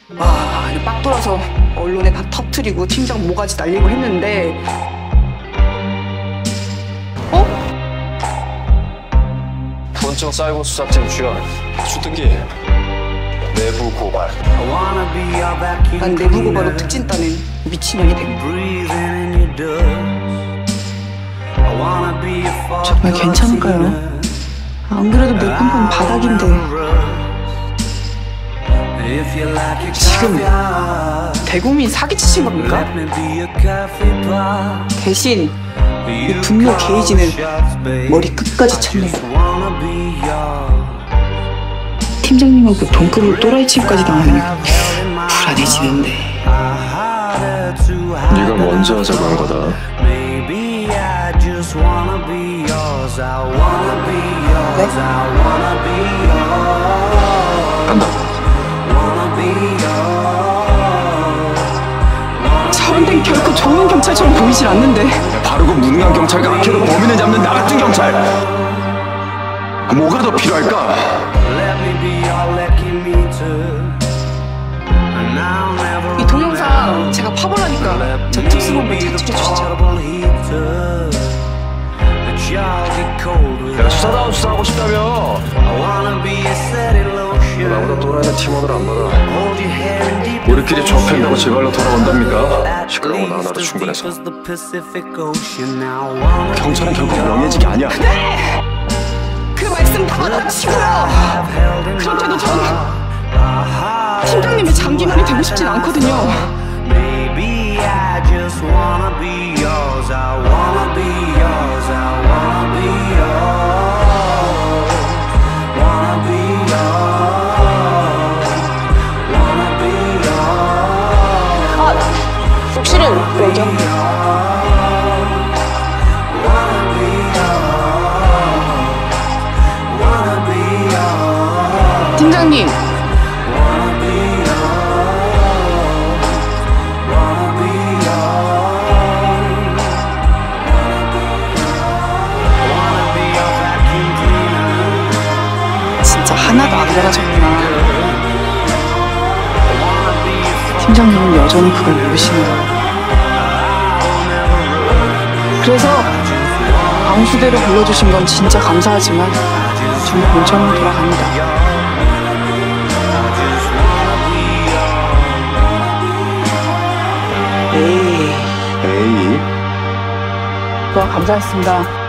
와, 빡 돌아서 언론에 다 터트리고 팀장 모가지 날리고 했는데 본청 사이버 수사팀 주연 주특기 내부 고발. 난 내부 고발로 특진 따는 미친년이 된 거야. 정말 괜찮을까요? 안 그래도 내 뻔뻔 바닥인데 지금 대국민 사기치신 겁니까? 대신 이 분노 게이지는 머리 끝까지 찼네요. 팀장님하고 동급으로 또라이 침까지 당하면 불안해지는데. 네가 먼저 하자고 한 거다. 네? 간다고. 저런데 결코 좋은 경찰처럼 보이질 않는데. 바르고 무능한 경찰과 악해도 범인을 잡는 나 같은 경찰. 뭐가 더 필요할까? 이 동영상 제가 파보라니까 저 특수본부 탈출해 주시죠. 내가 수사다운 수사하고 싶다며. 나보다 또라이는 팀원을 안 받아. 우리끼리 조합한다고 제발로 돌아온답니까? 시끄러운 거 하나도 충분해서. 경찰은 결국 명예직이 아니야. 네! 그 말씀 다 받아치고요. 그런데도 저는 팀장님의 장기만이 되고 싶진 않거든요. 실은 왜죠? 팀장님. 진짜 하나도 안 달라졌구나. 팀장님은 여전히 그걸 모르시는 거예요. 그래서 방수대로 불러주신 건 진짜 감사하지만 저는 본청으로 돌아갑니다. 에이. 에이. 그동안 감사했습니다.